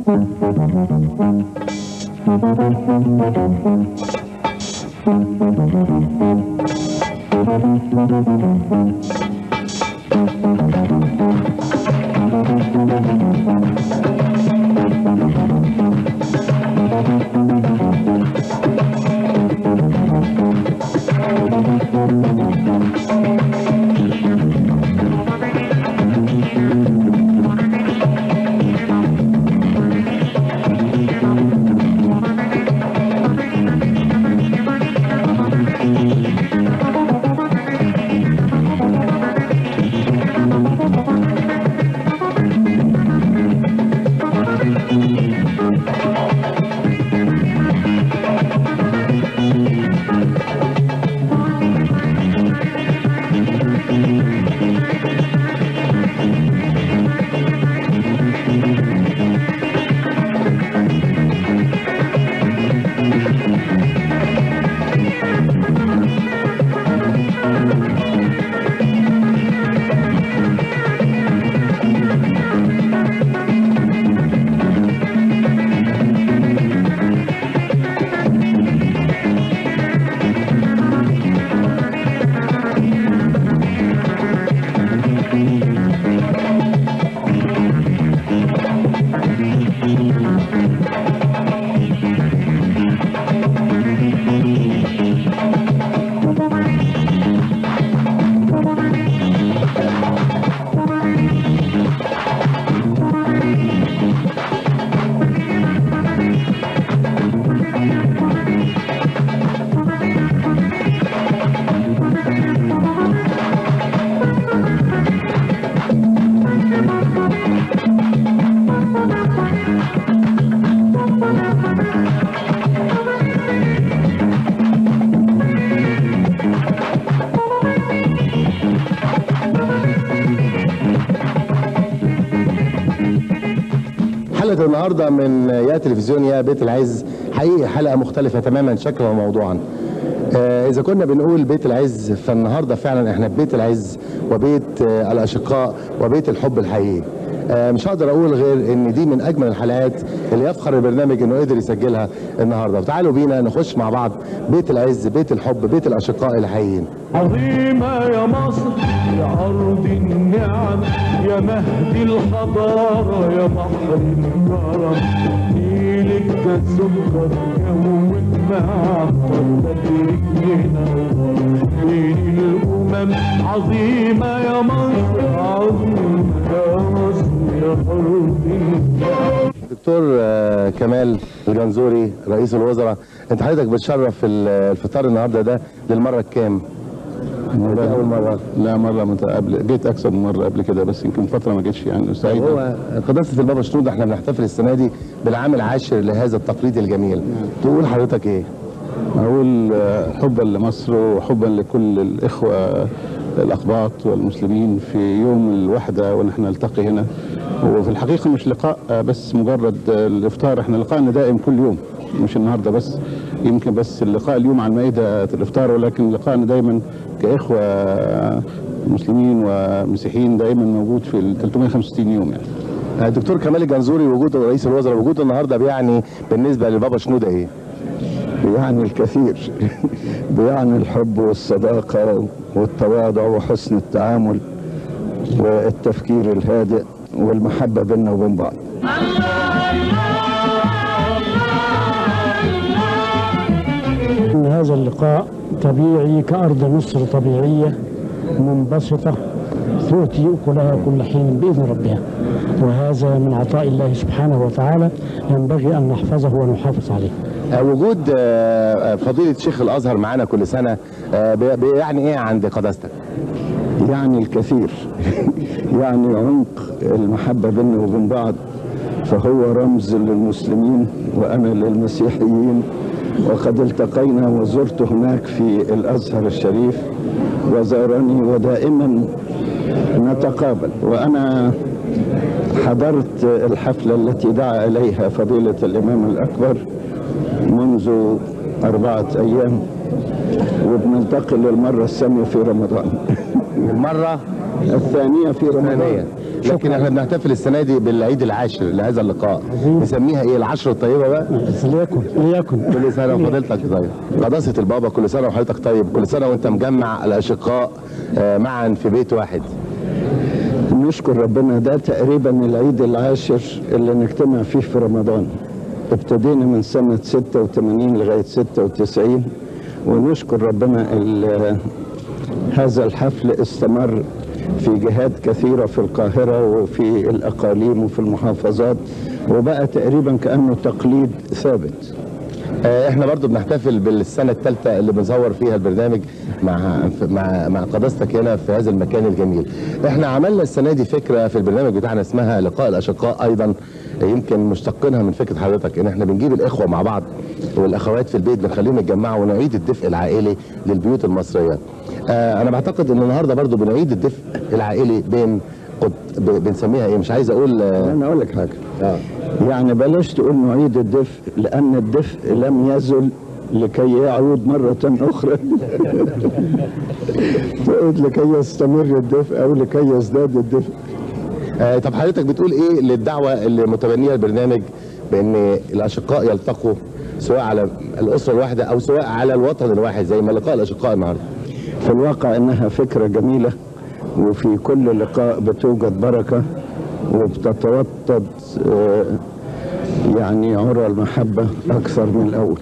حلقة النهاردة من يا تلفزيون يا بيت العز حقيقي حلقة مختلفة تماما شكلا وموضوعا. إذا كنا بنقول بيت العز فالنهاردة فعلا احنا في بيت العز وبيت الأشقاء وبيت الحب الحقيقي. مش هقدر أقول غير إن دي من أجمل الحلقات اللي يفخر البرنامج إنه قدر يسجلها النهاردة. تعالوا بينا نخش مع بعض بيت العز، بيت الحب، بيت الأشقاء الحقيقيين. عظيمة يا مصر يا أرض النعم يا مهد الحضارة يا بحر الكرم، نيلك ده سكر جو المعطر بدرك ينور بين الأمم. عظيمة يا مصر عظيمة يا مصر يا أرض النعم. دكتور كمال الجنزوري رئيس الوزراء، انت حضرتك بتشرف الفطار النهارده ده للمره الكام؟ أول مرة؟ لا مرة قبل، جيت أكثر من مرة قبل كده بس يمكن فترة ما جيتش يعني. سعيد. هو قداسة البابا شنودة احنا بنحتفل السنة دي بالعام العاشر لهذا التقليد الجميل، تقول حضرتك ايه؟ أقول حبا لمصر وحبا لكل الإخوة الأقباط والمسلمين في يوم الوحدة ونحن نلتقي هنا. وفي الحقيقة مش لقاء بس مجرد الإفطار، احنا لقاءنا دائم كل يوم مش النهارده بس، يمكن بس اللقاء اليوم على المائدة الإفطار، ولكن لقاءنا دايما كإخوة مسلمين ومسيحيين دايما موجود في ال 365 يوم يعني. دكتور كمال الجنزوري، وجود رئيس الوزراء وجود النهارده بيعني بالنسبة للبابا شنودة ايه؟ بيعني الكثير بيعني الحب والصداقة والتواضع وحسن التعامل والتفكير الهادئ والمحبة بيننا وبين بعض. هذا اللقاء طبيعي كأرض مصر طبيعية منبسطة تؤتي أكلها كل حين بإذن ربها، وهذا من عطاء الله سبحانه وتعالى ينبغي أن نحفظه ونحافظ عليه. وجود فضيلة شيخ الأزهر معانا كل سنة بيعني ايه عند قداستك؟ يعني الكثير يعني عمق المحبة بيننا وبين بعض، فهو رمز للمسلمين وأنا للمسيحيين، وقد التقينا وزرت هناك في الأزهر الشريف وزارني ودائما نتقابل. وأنا حضرت الحفلة التي دعا إليها فضيلة الإمام الأكبر منذ 4 أيام، وبنلتقي للمرة الثانية في رمضان. المرة الثانية في رمضان. لكن احنا بنحتفل السنه دي بالعيد العاشر لهذا اللقاء، نسميها ايه؟ العشرة الطيبه بقى؟ ليكن كل سنه وفضيلتك طيب. قداسه البابا كل سنه وحضرتك طيب، كل سنه وانت مجمع الاشقاء معا في بيت واحد. نشكر ربنا، ده تقريبا العيد العاشر اللي نجتمع فيه في رمضان. ابتدينا من سنة 86 لغاية 96، ونشكر ربنا هذا الحفل استمر في جهات كثيرة في القاهرة وفي الأقاليم وفي المحافظات، وبقى تقريبا كأنه تقليد ثابت. احنا برضو بنحتفل بالسنة الثالثة اللي بنصور فيها البرنامج مع قداستك هنا في هذا المكان الجميل. احنا عملنا السنة دي فكرة في البرنامج بتاعنا اسمها لقاء الأشقاء، ايضا يمكن مشتقينها من فكرة حضرتك، ان احنا بنجيب الإخوة مع بعض والاخوات في البيت، بنخليهم يتجمعوا ونعيد الدفء العائلي للبيوت المصرية. انا بعتقد ان النهاردة برضو بنعيد الدفء العائلي بنسميها ايه، مش عايز اقول انا اقول لك حاجة. يعني بلاش تقول نعيد الدفء، لأن الدفء لم يزل لكي يعود مرة أخرى. تقول لكي يستمر الدفء أو لكي يزداد الدفء. طب حضرتك بتقول ايه للدعوة اللي متبنية البرنامج بأن الأشقاء يلتقوا سواء على الأسرة الواحدة أو سواء على الوطن الواحد زي ما لقاء الأشقاء النهارده؟ في الواقع إنها فكرة جميلة، وفي كل لقاء بتوجد بركة وبتتوطد يعني عرى المحبة أكثر من الأول.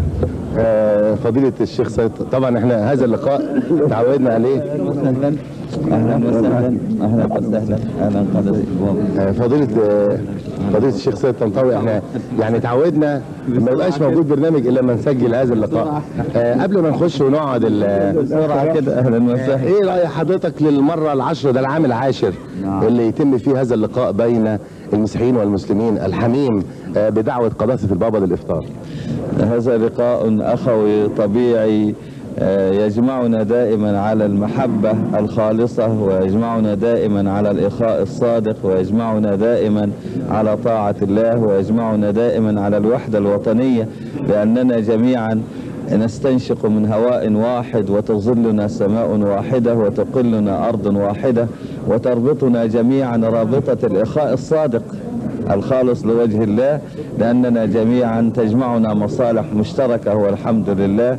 فضيلة الشيخ سيد، طبعا احنا هذا اللقاء تعودنا عليه. اهلا وسهلا اهلا وسهلا اهلا قداسة فضيلة الشيخ سيد طنطاوي، احنا يعني تعودنا ما يبقاش موجود برنامج الا لما نسجل هذا اللقاء. قبل ما نخش ونقعد بسرعة كده، اهلا وسهلا. ايه رأي حضرتك للمرة العاشرة، ده العام العاشر اللي يتم فيه هذا اللقاء بين المسيحيين والمسلمين الحميم بدعوة قداسة البابا للإفطار؟ هذا لقاء أخوي طبيعي يجمعنا دائما على المحبة الخالصة، ويجمعنا دائما على الإخاء الصادق، ويجمعنا دائما على طاعة الله، ويجمعنا دائما على الوحدة الوطنية، لأننا جميعا نستنشق من هواء واحد، وتظلنا سماء واحدة، وتقلنا أرض واحدة، وتربطنا جميعا رابطة الإخاء الصادق الخالص لوجه الله، لأننا جميعا تجمعنا مصالح مشتركة والحمد لله،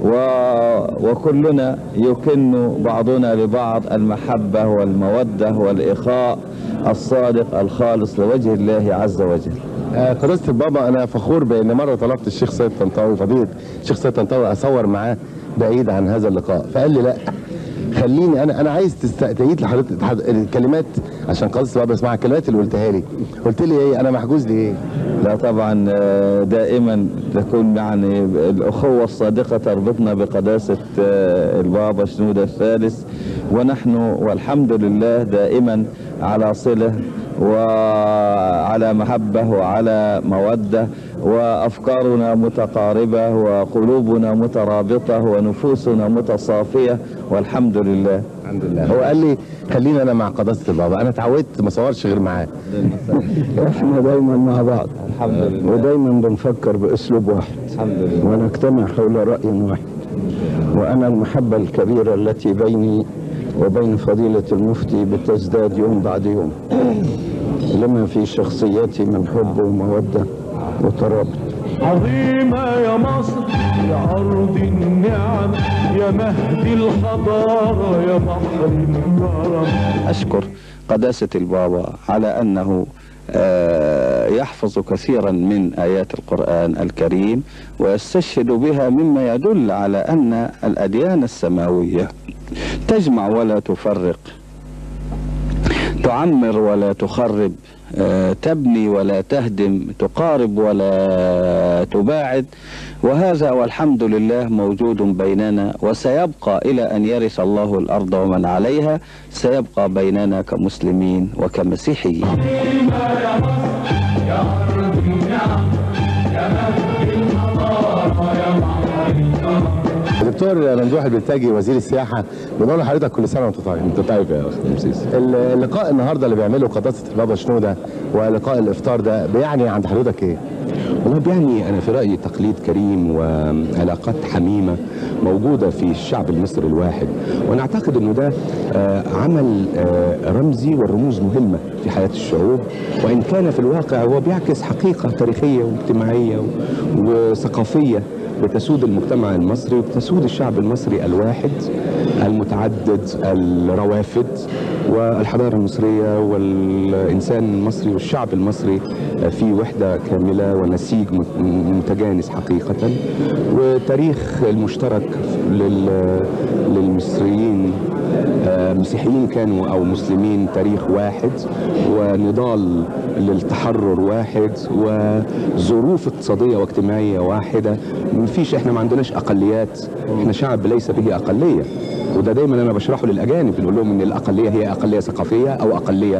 وكلنا يكن بعضنا لبعض المحبة والمودة والإخاء الصادق الخالص لوجه الله عز وجل. قداسة البابا، أنا فخور بأن مرة طلبت الشيخ سيد طنطاوي، فضيلة الشيخ سيد طنطاوي، أصور معاه بعيد عن هذا اللقاء، فقال لي لا خليني انا عايز تعيد لحضرتك الكلمات عشان قداسة البابا يسمعها، الكلمات اللي قلتها لي. قلت لي ايه؟ انا محجوز لي ايه؟ لا طبعا دائما تكون يعني الأخوة الصادقة تربطنا بقداسة البابا شنودة الثالث، ونحن والحمد لله دائما على صلة وعلى محبة وعلى مودة، وأفكارنا متقاربة وقلوبنا مترابطة ونفوسنا متصافية والحمد لله. الحمد لله. هو قال لي خليني انا مع قداسة البابا، انا اتعودت ما اصورش غير معاه. احنا دايما مع بعض الحمد لله، ودايما بنفكر باسلوب واحد الحمد لله، ونجتمع حول رأي واحد. وانا المحبة الكبيرة التي بيني وبين فضيلة المفتي بتزداد يوم بعد يوم لما في شخصيتي من حب ومودة وترابط. عظيمة يا مصر يا أرض النعم، يا مهد الحضارة، يا بحر الكرم. أشكر قداسة البابا على أنه يحفظ كثيرا من آيات القرآن الكريم ويستشهد بها، مما يدل على أن الأديان السماوية تجمع ولا تفرق، تعمر ولا تخرب، تبني ولا تهدم، تقارب ولا تباعد، وهذا والحمد لله موجود بيننا، وسيبقى إلى أن يرث الله الأرض ومن عليها، سيبقى بيننا كمسلمين وكمسيحيين. دكتور ممدوح البلتاجي وزير السياحه، بنقول لحضرتك كل سنه وانت طيب. انت طيب يا اخ مسيس. اللقاء النهارده اللي بيعمله قداسه البابا شنودة ولقاء الافطار ده بيعني عند حضرتك ايه؟ والله بيعني انا في رايي تقليد كريم وعلاقات حميمه موجوده في الشعب المصري الواحد، وانا اعتقد انه ده عمل رمزي، والرموز مهمه في حياة الشعوب، وإن كان في الواقع هو بيعكس حقيقة تاريخية واجتماعية وثقافية بتسود المجتمع المصري وبتسود الشعب المصري الواحد المتعدد الروافد، والحضارة المصرية والإنسان المصري والشعب المصري في وحدة كاملة ونسيج متجانس حقيقة. وتاريخ المشترك للمصريين مسيحيين كانوا أو مسلمين تاريخ واحد، ونضال للتحرر واحد، وظروف اقتصادية واجتماعية واحدة. احنا ما عندناش أقليات، احنا شعب ليس به أقلية، وده دايما انا بشرحه للاجانب، بنقول لهم ان الاقليه هي اقليه ثقافيه او اقليه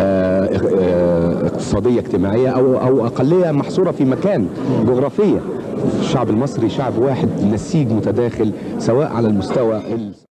اقتصاديه اجتماعيه او اقليه محصوره في مكان جغرافيه. الشعب المصري شعب واحد نسيج متداخل، سواء على المستوى